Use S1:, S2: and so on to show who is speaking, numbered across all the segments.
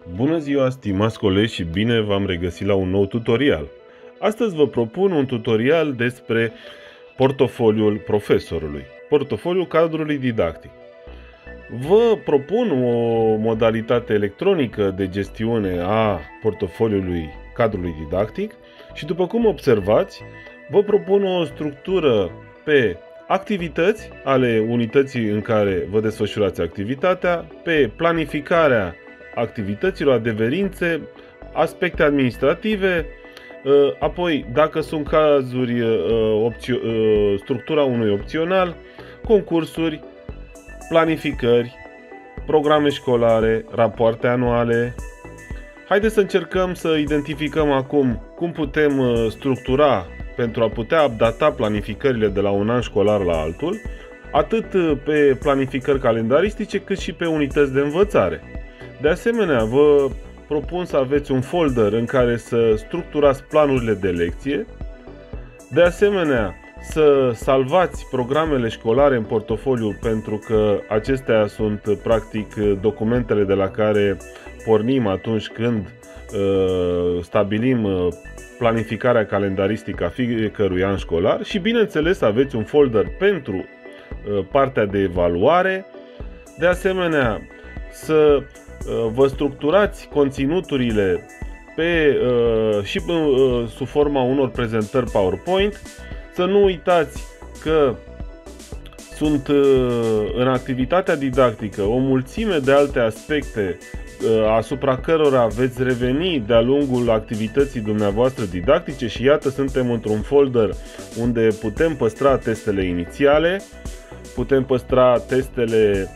S1: Bună ziua, stimați colegi, și bine v-am regăsit la un nou tutorial. Astăzi vă propun un tutorial despre portofoliul profesorului, portofoliul cadrului didactic. Vă propun o modalitate electronică de gestiune a portofoliului cadrului didactic și, după cum observați, vă propun o structură pe activități ale unității în care vă desfășurați activitatea, pe planificarea activităților, adeverințe, aspecte administrative, apoi, dacă sunt cazuri, structura unui opțional, concursuri, planificări, programe școlare, rapoarte anuale. Haideți să încercăm să identificăm acum cum putem structura pentru a putea updata planificările de la un an școlar la altul, atât pe planificări calendaristice cât și pe unități de învățare. De asemenea, vă propun să aveți un folder în care să structurați planurile de lecție. De asemenea, să salvați programele școlare în portofoliu, pentru că acestea sunt practic documentele de la care pornim atunci când stabilim planificarea calendaristică a fiecărui an școlar și, bineînțeles, aveți un folder pentru partea de evaluare. De asemenea, să vă structurați conținuturile și sub forma unor prezentări PowerPoint. Să nu uitați că sunt în activitatea didactică o mulțime de alte aspecte asupra cărora veți reveni de-a lungul activității dumneavoastră didactice și iată, suntem într-un folder unde putem păstra testele inițiale, putem păstra testele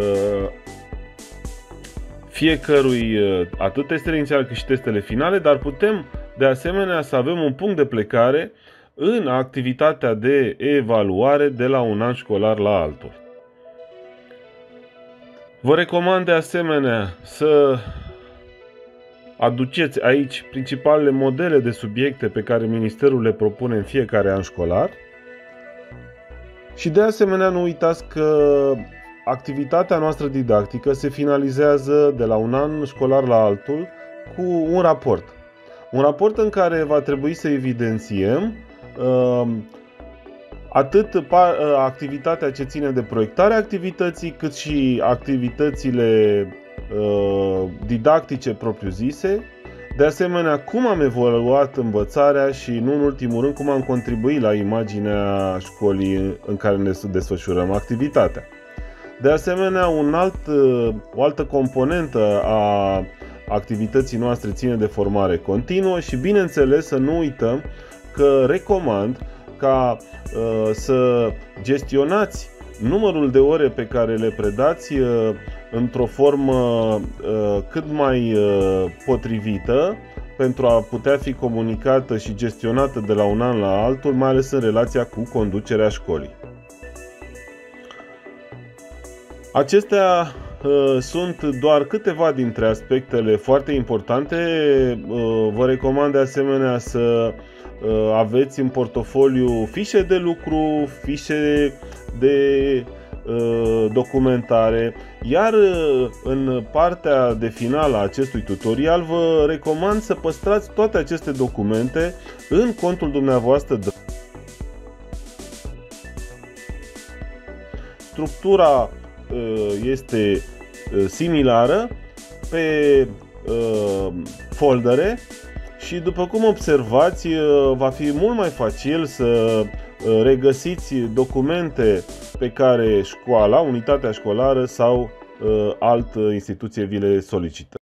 S1: fiecărui, atât testele inițiale cât și testele finale, dar putem de asemenea să avem un punct de plecare în activitatea de evaluare de la un an școlar la altul. Vă recomand de asemenea să aduceți aici principalele modele de subiecte pe care Ministerul le propune în fiecare an școlar și de asemenea nu uitați că activitatea noastră didactică se finalizează de la un an școlar la altul cu un raport. Un raport în care va trebui să evidențiem atât activitatea ce ține de proiectarea activității, cât și activitățile didactice propriu-zise. De asemenea, cum am evoluat învățarea și, nu în ultimul rând, cum am contribuit la imaginea școlii în care ne desfășurăm activitatea. De asemenea, o altă componentă a activității noastre ține de formare continuă și, bineînțeles, să nu uităm că recomand ca să gestionați numărul de ore pe care le predați într-o formă cât mai potrivită pentru a putea fi comunicată și gestionată de la un an la altul, mai ales în relația cu conducerea școlii. Acestea sunt doar câteva dintre aspectele foarte importante. Vă recomand de asemenea să aveți în portofoliu fișe de lucru, fișe de documentare, iar în partea de finală a acestui tutorial vă recomand să păstrați toate aceste documente în contul dumneavoastră. Structura este similară pe foldere și, după cum observați, va fi mult mai facil să regăsiți documente pe care școala, unitatea școlară sau altă instituție vi le solicită.